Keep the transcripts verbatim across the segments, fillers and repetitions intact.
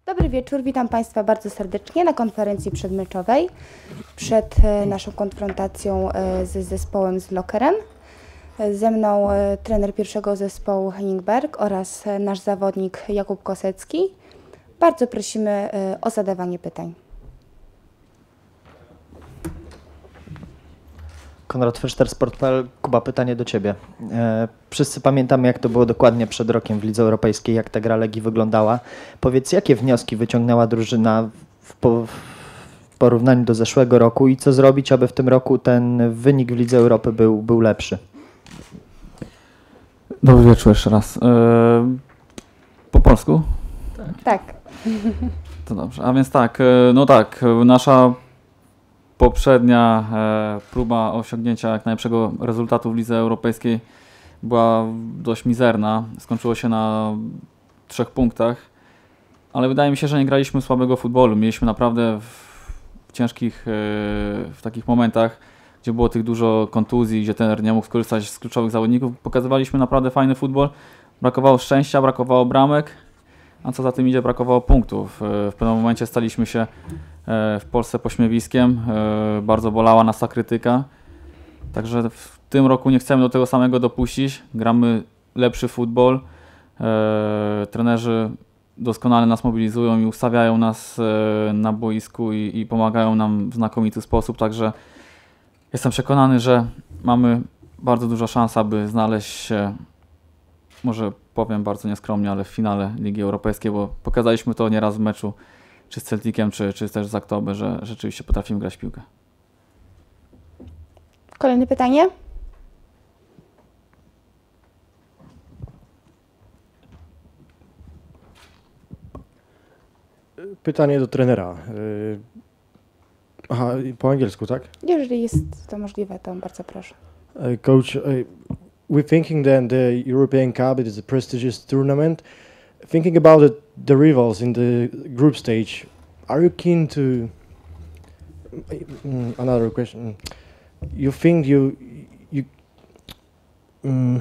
Dobry wieczór, witam Państwa bardzo serdecznie na konferencji przedmeczowej przed naszą konfrontacją z zespołem z Lokeren. Ze mną trener pierwszego zespołu Henning Berg oraz nasz zawodnik Jakub Kosecki. Bardzo prosimy o zadawanie pytań. Konrad Feszter, sport kropka p l. Kuba, pytanie do Ciebie. E, wszyscy pamiętamy, jak to było dokładnie przed rokiem w Lidze Europejskiej, jak ta gra Legii wyglądała. Powiedz, jakie wnioski wyciągnęła drużyna w, po, w porównaniu do zeszłego roku i co zrobić, aby w tym roku ten wynik w Lidze Europy był, był lepszy? Dobry wieczór jeszcze raz. E, po polsku? Tak. tak. To dobrze. A więc tak, no tak, nasza poprzednia e, próba osiągnięcia jak najlepszego rezultatu w Lidze Europejskiej była dość mizerna. Skończyło się na trzech punktach, ale wydaje mi się, że nie graliśmy słabego futbolu. Mieliśmy naprawdę w, w ciężkich, e, w takich momentach, gdzie było tych dużo kontuzji, gdzie trener nie mógł skorzystać z kluczowych zawodników. Pokazywaliśmy naprawdę fajny futbol. Brakowało szczęścia, brakowało bramek, a co za tym idzie, brakowało punktów. W pewnym momencie staliśmy się w Polsce pośmiewiskiem. Bardzo bolała nas ta krytyka. Także w tym roku nie chcemy do tego samego dopuścić. Gramy lepszy futbol. Trenerzy doskonale nas mobilizują i ustawiają nas na boisku i, i pomagają nam w znakomity sposób. Także jestem przekonany, że mamy bardzo dużo szans, aby znaleźć się, może powiem bardzo nieskromnie, ale w finale Ligi Europejskiej, bo pokazaliśmy to nieraz w meczu czy z Celticiem, czy, czy też z Aktoby, że rzeczywiście potrafimy grać w piłkę. Kolejne pytanie? Pytanie do trenera. Aha, po angielsku, tak? Jeżeli jest to możliwe, to bardzo proszę. Coach, we're thinking that the European Cup it is a prestigious tournament. Thinking about it, the rivals in the group stage, are you keen to? Um, another question. You think you you um,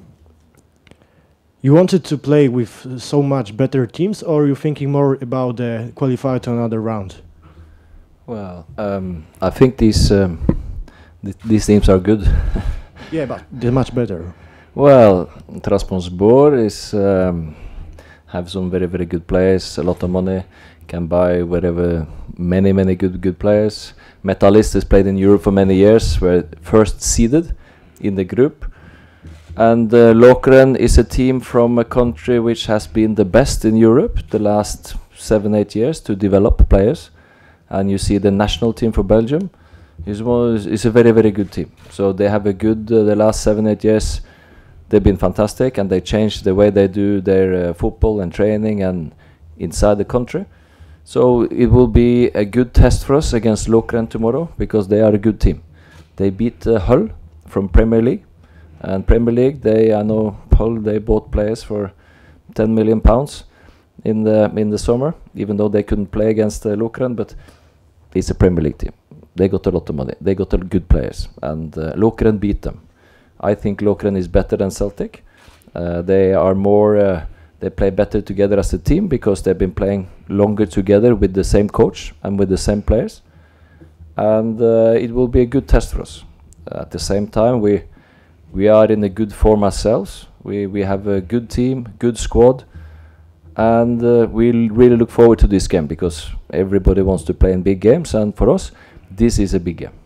you wanted to play with so much better teams, or are you thinking more about the qualify to another round? Well, um, I think these um, th these teams are good. Yeah, but they're much better. Well, Trabzonspor is um, have some very very good players, a lot of money, can buy whatever, many many good good players. Metalist has played in Europe for many years, were first seeded in the group, and uh, Lokeren is a team from a country which has been the best in Europe the last seven eight years to develop players, and you see the national team for Belgium is one is a very very good team. So they have a good uh, the last seven eight years. They've been fantastic, and they changed the way they do their uh, football and training and inside the country. So it will be a good test for us against Lokeren tomorrow, because they are a good team. They beat uh, Hull from Premier League, and Premier League, they I know Hull, they bought players for ten million pounds in the in the summer, even though they couldn't play against uh, Lokeren, but it's a Premier League team. They got a lot of money. They got a good players, and uh, Lokeren beat them. I think Lokeren is better than Celtic. Uh, they are more. Uh, they play better together as a team because they've been playing longer together with the same coach and with the same players, and uh, it will be a good test for us. Uh, at the same time, we we are in a good form ourselves. We we have a good team, good squad, and uh, we really look forward to this game because everybody wants to play in big games, and for us, this is a big game.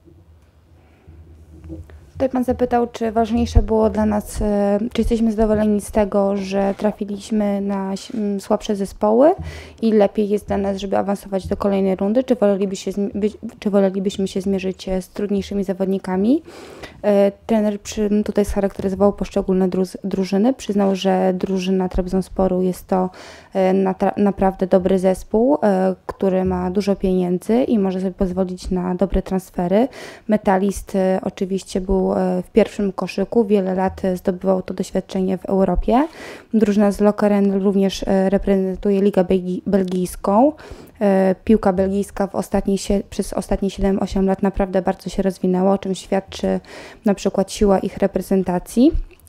Tutaj Pan zapytał, czy ważniejsze było dla nas, czy jesteśmy zadowoleni z tego, że trafiliśmy na słabsze zespoły i lepiej jest dla nas, żeby awansować do kolejnej rundy, czy, woleliby się, czy wolelibyśmy się zmierzyć z trudniejszymi zawodnikami. Trener przy, tutaj scharakteryzował poszczególne dru, drużyny, przyznał, że drużyna Trabzonsporu jest to na, naprawdę dobry zespół, który ma dużo pieniędzy i może sobie pozwolić na dobre transfery. Metalist oczywiście był w pierwszym koszyku, wiele lat zdobywał to doświadczenie w Europie. Drużyna z Lokeren również reprezentuje Ligę Belgijską. Piłka belgijska w ostatniej, przez ostatnie siedem osiem lat naprawdę bardzo się rozwinęła, o czym świadczy na przykład siła ich reprezentacji.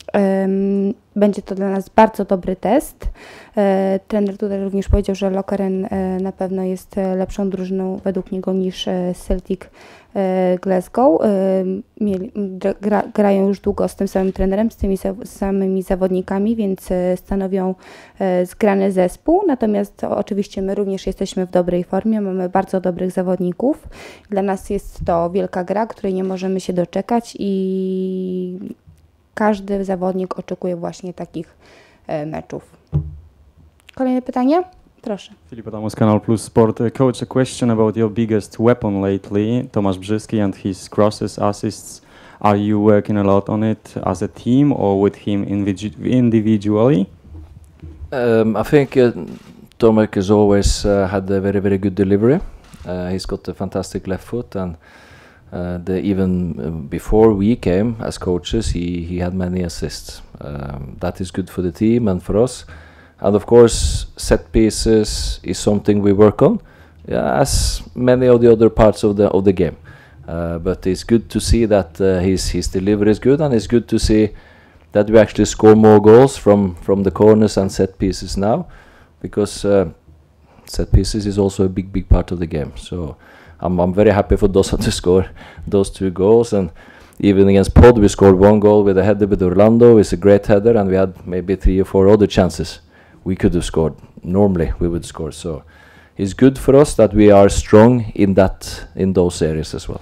em, będzie to dla nas bardzo dobry test. E, trener tutaj również powiedział, że Lokeren e, na pewno jest e, lepszą drużyną według niego niż e, Celtic e, Glasgow. E, mieli, gra, grają już długo z tym samym trenerem, z tymi za, samymi zawodnikami, więc e, stanowią e, zgrany zespół. Natomiast o, oczywiście my również jesteśmy w dobrej formie, mamy bardzo dobrych zawodników. Dla nas jest to wielka gra, której nie możemy się doczekać i każdy zawodnik oczekuje właśnie takich e, meczów. Kolejne pytanie? Proszę. Filip Adamus, Kanal Plus Sport. Uh, Coach, a question about your biggest weapon lately, Tomasz Brzyski and his crosses, assists. Are you working a lot on it as a team or with him individu individually? Um, I think uh, Tomek has always uh, had a very, very good delivery. Uh, he's got a fantastic left foot, and uh, the, even uh, before we came as coaches, he, he had many assists. Um, that is good for the team and for us. And of course, set pieces is something we work on, yeah, as many of the other parts of the of the game. Uh, but it's good to see that uh, his his delivery is good, and it's good to see that we actually score more goals from from the corners and set pieces now, because uh, set pieces is also a big big part of the game. So I'm I'm very happy for Dosa to score those two goals, and even against Pod we scored one goal with a header with Orlando. It's a great header, and we had maybe three or four other chances we could have scored. Normally we would score. So it's good for us that we are strong in that in those areas as well.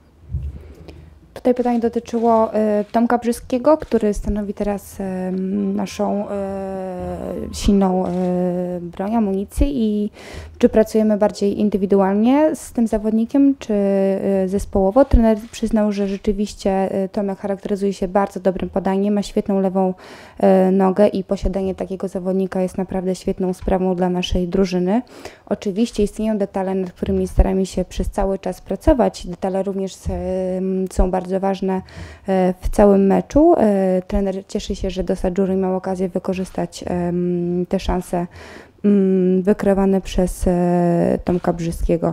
Tutaj pytanie dotyczyło y, Tomka Brzyskiego, który stanowi teraz y, naszą y, silną y, broń, amunicję i czy pracujemy bardziej indywidualnie z tym zawodnikiem, czy y, zespołowo. Trener przyznał, że rzeczywiście y, Tomek charakteryzuje się bardzo dobrym podaniem, ma świetną lewą y, nogę i posiadanie takiego zawodnika jest naprawdę świetną sprawą dla naszej drużyny. Oczywiście istnieją detale, nad którymi staramy się przez cały czas pracować. Detale również y, są bardzo ważne w całym meczu. Trener cieszy się, że Dosa Dżuri miał okazję wykorzystać te szanse wykreowane przez Tomka Brzyskiego.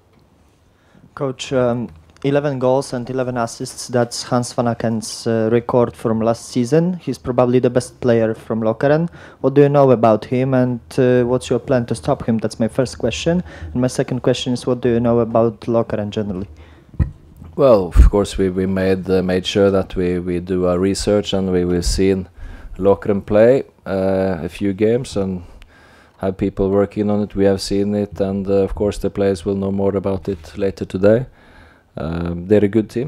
Coach, um, eleven goals and eleven assists, that's Hans van Aken's uh, record from last season. He's probably the best player from Lokeren. What do you know about him, and uh, what's your plan to stop him? That's my first question. And my second question is, what do you know about Lokeren generally? Well, of course, we we made uh, made sure that we we do our research, and we we've seen Lokeren play uh, a few games and have people working on it. We have seen it, and uh, of course the players will know more about it later today. Um, they're a good team,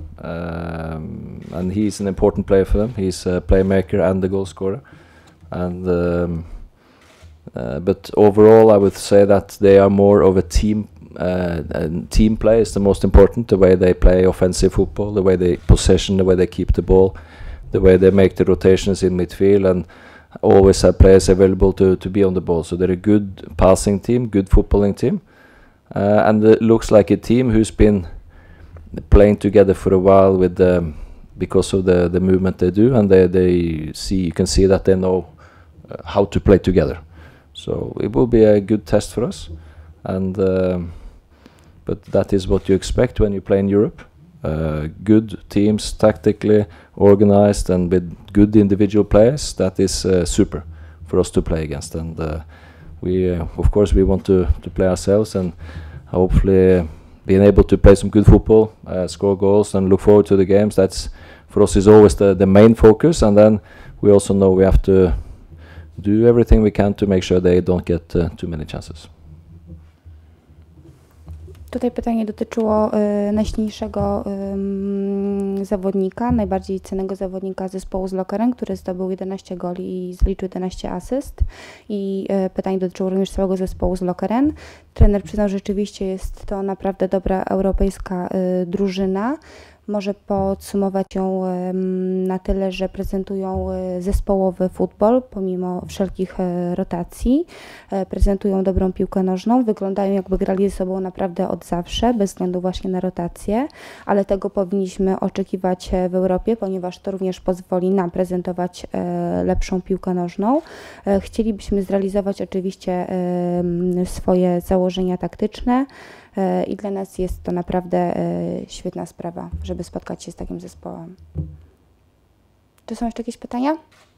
um, and he's an important player for them. He's a playmaker and the goal scorer, and um, uh, but overall, I would say that they are more of a team. Uh, and team play is the most important, the way they play offensive football, the way they possession, the way they keep the ball, the way they make the rotations in midfield, and always have players available to, to be on the ball. So they're a good passing team, good footballing team, uh, and it looks like a team who's been playing together for a while with um, because of the, the movement they do, and they, they see you can see that they know uh, how to play together. So it will be a good test for us, and um, but that is what you expect when you play in Europe. Uh, good teams, tactically organized and with good individual players. That is uh, super for us to play against. And uh, we, uh, of course, we want to, to play ourselves and hopefully uh, being able to play some good football, uh, score goals, and look forward to the games. That's for us is always the, the main focus. And then we also know we have to do everything we can to make sure they don't get uh, too many chances. Tutaj pytanie dotyczyło y, najsilniejszego y, zawodnika, najbardziej cennego zawodnika zespołu z Lokeren, który zdobył jedenaście goli i zliczył jedenaście asyst. I y, pytanie dotyczyło również całego zespołu z Lokeren. Trener przyznał, że rzeczywiście jest to naprawdę dobra europejska y, drużyna. Może podsumować ją na tyle, że prezentują zespołowy futbol pomimo wszelkich rotacji, prezentują dobrą piłkę nożną, wyglądają jakby grali ze sobą naprawdę od zawsze, bez względu właśnie na rotację, ale tego powinniśmy oczekiwać w Europie, ponieważ to również pozwoli nam prezentować lepszą piłkę nożną. Chcielibyśmy zrealizować oczywiście swoje założenia taktyczne, i dla nas jest to naprawdę świetna sprawa, żeby spotkać się z takim zespołem. Czy są jeszcze jakieś pytania?